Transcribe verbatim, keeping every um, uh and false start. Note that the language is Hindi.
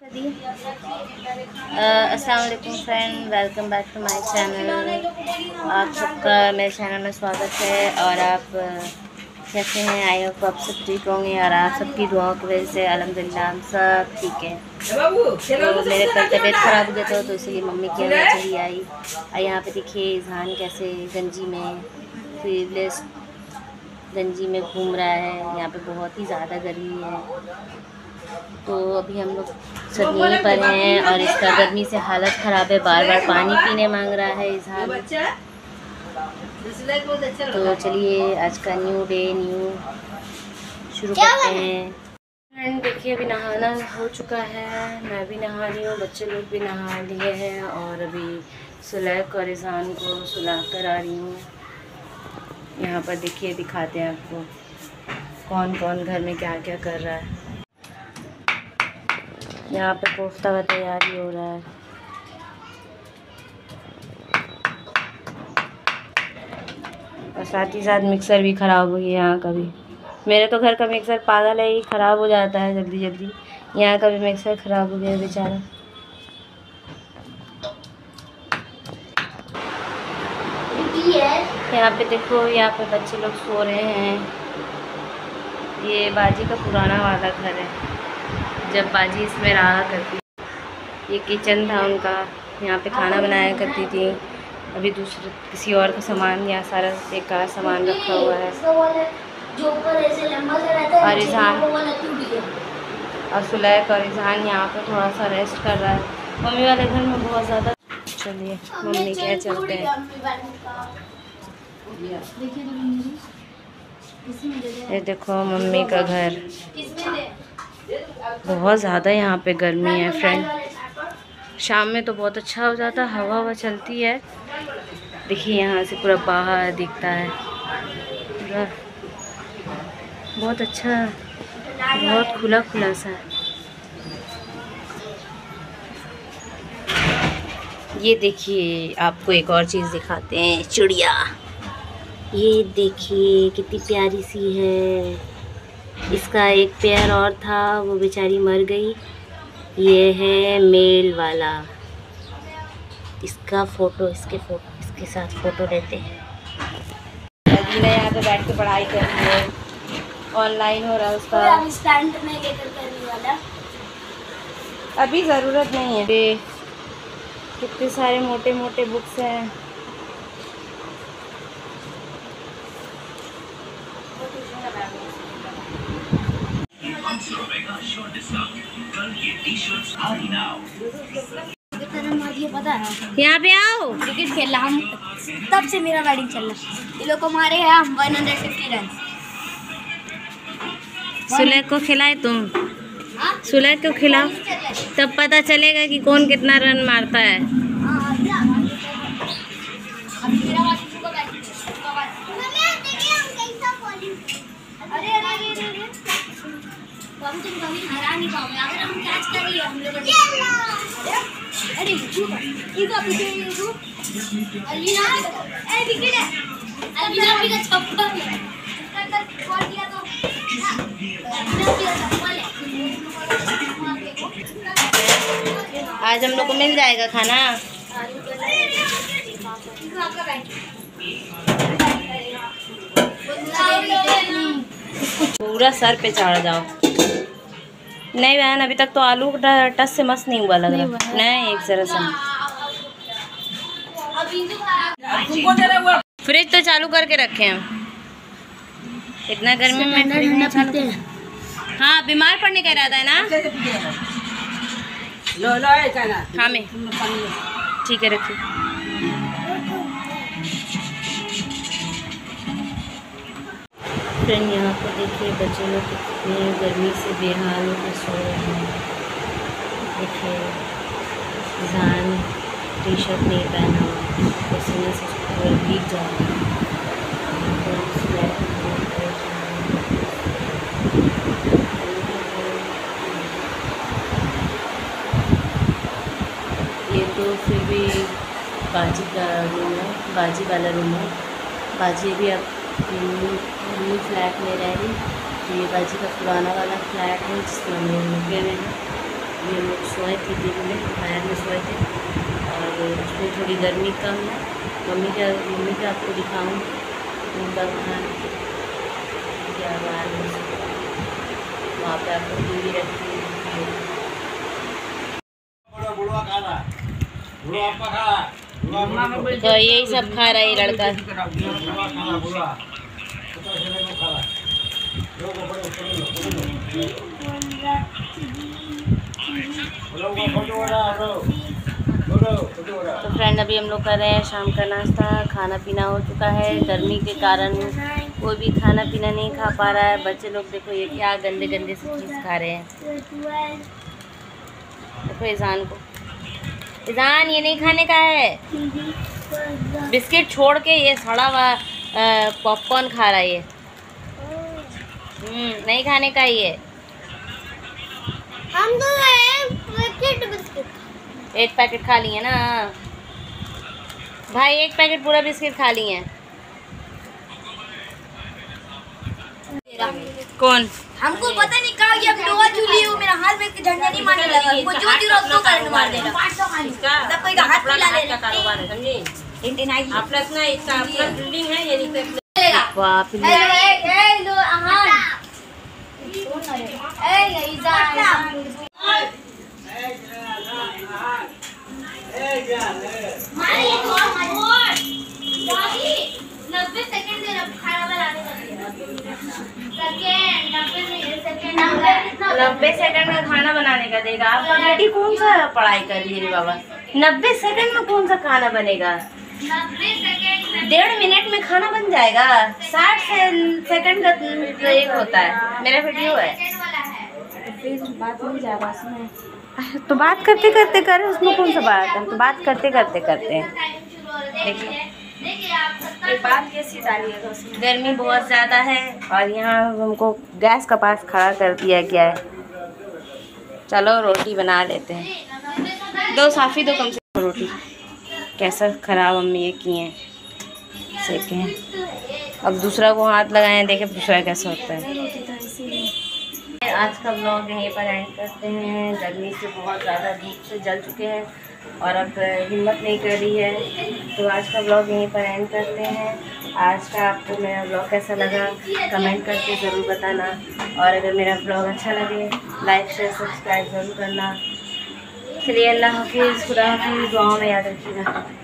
अस्सलाम वालेकुम friend, welcome back to my channel. आप सबका मेरे चैनल में स्वागत है। और आप कैसे हैं? आई होप आप सब ठीक होंगे और आप सबकी दुआओं की वजह से अल्हम्दुलिल्लाह हम सब ठीक है। तो मेरे पर तबीयत ख़राब हो गया था, तो इसलिए मम्मी की यहाँ चली आई। और यहाँ पे देखिए इज़हान कैसे गंजी में स्लीवलेस गंजी में घूम रहा है। यहाँ पे बहुत ही ज़्यादा गर्मी है, तो अभी हम लोग सब यहीं पर हैं और इसका गर्मी से हालत ख़राब है, बार बार पानी पीने मांग रहा है इज़हान। तो चलिए आज का न्यू डे न्यू शुरू करते हैं। फ्रेंड देखिए अभी नहाना हो चुका है, मैं भी नहा रही हूँ, बच्चे लोग भी नहा लिए हैं और अभी सुलैक और इज़हान को सुला कर आ रही हूँ। यहाँ पर देखिए दिखाते हैं आपको कौन कौन घर में क्या क्या कर रहा है। यहाँ पे कोफ्ता का तैयारी हो रहा है। और साथ ही साथ मिक्सर भी ख़राब हो गया यहाँ का भी। मेरे तो घर का मिक्सर पागल है, ही ख़राब हो जाता है जल्दी जल्दी। यहाँ का भी मिक्सर ख़राब हो गया बेचारा। यहाँ पे देखो, यहाँ पे बच्चे लोग सो रहे हैं। ये बाजी का पुराना वाला घर है, जब बाजी इसमें रहा करती। ये किचन था उनका, यहाँ पे खाना बनाया करती थी। अभी दूसरे किसी और का सामान, यहाँ सारा बेकार सामान रखा हुआ है। और इज़हान और सुलैक और इज़हान यहाँ पे थोड़ा सा रेस्ट कर रहा है। मम्मी वाले घर में बहुत ज़्यादा। चलिए मम्मी क्या चलते हैं। ये देखो मम्मी का घर। बहुत ज़्यादा यहाँ पे गर्मी है फ्रेंड। शाम में तो बहुत अच्छा हो जाता, हवा हवा चलती है। देखिए यहाँ से पूरा बाहर दिखता है, पूरा बहुत अच्छा, बहुत खुला खुला सा है। ये देखिए आपको एक और चीज़ दिखाते हैं, चिड़िया। ये देखिए कितनी प्यारी सी है। इसका एक पैर और था, वो बेचारी मर गई। ये है मेल वाला। इसका फ़ोटो इसके फोटो इसके साथ फ़ोटो लेते हैं। अजीना यहाँ पे बैठ के पढ़ाई कर रही है, ऑनलाइन हो रहा है उसका। स्टैंड में लेकर करने वाला अभी ज़रूरत नहीं है। कितने सारे मोटे मोटे बुक्स हैं। यहाँ पे आओ, क्रिकेट खेलना। हम तब से मेरा बैटिंग चल रहा, ये लोग को मारे हैं हम वन हंड्रेड फिफ्टी रन। सुलैक को खिलाए तुम? सुलैक को खिलाओ, तब पता चलेगा कि कौन कितना रन मारता है। अरे अरे अरे हम तुम कभी हरा नहीं पाओगे अगर हम कैच कर लिए हम लोग। अरे ये का पीछे ये तू अलविना, ए विकेट है अलविना भी का छक्का है। इसका अंदर बॉल दिया तो अलविना भी का बॉल है। आज हम लोग को मिल जाएगा खाना। पूरा सर पे चढ़ जाओ। नहीं बहन, अभी तक तो आलू टस से मस्त नहीं हुआ लग रहा। नहीं, नहीं एक जरा सा। फ्रिज तो चालू करके रखे हैं, इतना गर्मी में फ्रिज नहीं चालू। हाँ बीमार पड़ने का इरादा है ना? हाँ मैं ठीक है रखिए। फ्रेंड यहाँ पर देखिए बच्चे लोग कितने गर्मी से बेहाल होकर सो रहे हैं। देखिए इज़हान टी शर्ट नहीं पहना, पसीने से पूरा भीग जा रहा है। ये तो फिर भी बाजी का रूम है, बाजी वाला रूम है। बाजी भी अब न्यू फ्लैट में रह रही। ये बाजी का पुराना वाला फ्लैट है जिसमें हम लोग रुके हुए हैं। ये लोग सोए थे दिन में, दोपहर में सोए थे और उसमें थोड़ी गर्मी कम है। मम्मी का मम्मी का आपको दिखाऊँ उनका वहाँ क्या बाहर में वहाँ पे आपको टीवी रखी है। तो यही सब खा रहा है लड़का। तो फ्रेंड अभी हम लोग कर रहे हैं शाम का नाश्ता। खाना पीना हो चुका है। गर्मी के कारण कोई भी खाना पीना नहीं खा पा रहा है। बच्चे लोग देखो ये क्या गंदे गंदे से चीज़ खा रहे हैं। देखो ईजान को, ईजान ये नहीं खाने का है। बिस्किट छोड़ के ये सड़ा हुआ पॉपकॉर्न खा रहा है ये। हम्म नहीं खाने का ये। हम तो पैकेट बिस्किट एक पैकेट खा लिए ना भाई, एक पैकेट पूरा बिस्किट खा लिए हैं। कौन? हमको पता नहीं कहा कि अब लोहा चूली हो, मेरा हाथ में झंझा नहीं मारने लगा। वो जो जी रोज तो करंट मार देगा। सब कोई का हाथ मिला लेगा। कारोबार है समझे। इंटेन आई अपना इतना इसका अपना बिल्डिंग है ये नहीं चलेगा। बाप रे। ए ए लो अहान ए ईजान मारी और दादी नब्बे सेकंड दे रहा खाना बनाने का। सेकंड नब्बे सेकंड नब्बे सेकंड में खाना बनाने का देगा। आपका बेटी कौन सा पढ़ाई कर रही है बाबा? नब्बे सेकंड में कौन सा खाना बनेगा? नब्बे सेकंड डेढ़ मिनट में खाना बन जाएगा। साठ सेकंड का तो एक होता है। मेरा वीडियो है। वाला है। फिर बात नहीं जा रहा उसमें। तो बात करते करते करें, उसमें कौन सा बात है? तो बात करते करते करते हैं। देखिए बात कैसी डालिएगा उसमें। गर्मी बहुत ज़्यादा है और यहाँ हमको गैस का पास खड़ा कर दिया गया है। चलो रोटी बना लेते हैं। दो साफ़ी दो कम से कम रोटी। कैसा ख़राब मम्मी ये किए हैं, सेके हैं। अब दूसरा को हाथ लगाए, देखे दूसरा कैसा होता है। आज का व्लॉग यहीं पर एंड करते हैं। गर्मी से बहुत ज़्यादा धूप से जल चुके हैं और अब हिम्मत नहीं कर रही है, तो आज का व्लॉग यहीं पर एंड करते हैं। आज का आपको मेरा व्लॉग कैसा लगा कमेंट करके ज़रूर बताना, और अगर मेरा व्लॉग अच्छा लगे लाइक शेयर सब्सक्राइब ज़रूर करना। चलिए अल्लाह हाफिज़, खुदा हाफिज़, दुआओं में याद रखिएगा।